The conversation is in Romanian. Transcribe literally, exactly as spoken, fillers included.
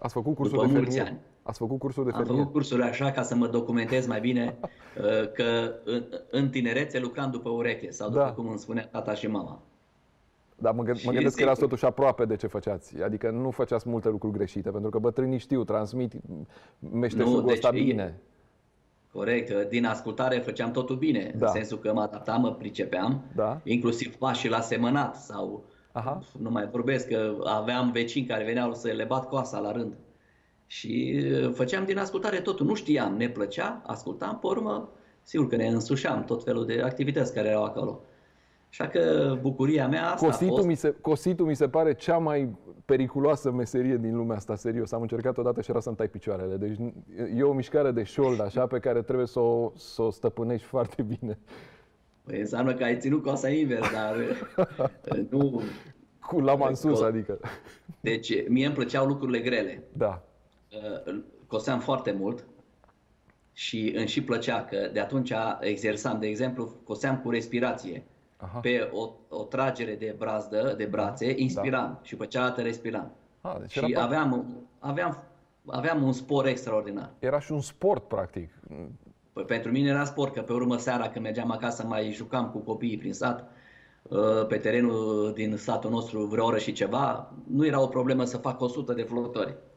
Ați făcut cursul după de mulți fermier? ani. Ați făcut cursul de Am fermier? făcut cursuri așa ca să mă documentez mai bine uh, că în, în tinerețe lucram după ureche sau după Da. cum îmi spunea tata și mama. Dar mă, gând- mă Și gândesc că erați sigur, totuși aproape de ce făceați. Adică nu făceați multe lucruri greșite, pentru că bătrânii știu, transmit nu, meșteșugul deci ăsta e, bine. corect, din ascultare făceam totul bine, în Da. sensul că mă adaptam, mă pricepeam, Da? inclusiv pașii la semănat sau Aha. nu mai vorbesc că aveam vecini care veneau să le bat coasa la rând. Și uh, făceam din ascultare totul, nu știam, ne plăcea, ascultam, pe urmă, sigur că ne însușeam tot felul de activități care erau acolo. Așa că bucuria mea asta a Cositul fost. mi, se, cositul mi se pare cea mai periculoasă meserie din lumea asta, serios. Am încercat odată și era să-mi tai picioarele. Deci e o mișcare de șold așa pe care trebuie să o, să o stăpânești foarte bine. Păi înseamnă că ai ținut coasa invers, dar uh, nu. Cu lama în sus, adică. Deci mie îmi plăceau lucrurile grele. Da. Uh, Coseam foarte mult și îmi și plăcea că de atunci exersam, de exemplu, coseam cu respirație. Aha. Pe o, o tragere de brazdă, de brațe, inspiram Da. și pe cealaltă respiram. A, deci Și era, aveam, aveam, aveam un spor extraordinar. era și un sport, practic. Păi pentru mine era sport, că pe urmă seara când mergeam acasă mai jucam cu copiii prin sat, uh, pe terenul din satul nostru vreo oră și ceva, nu era o problemă să fac o sută de flotări.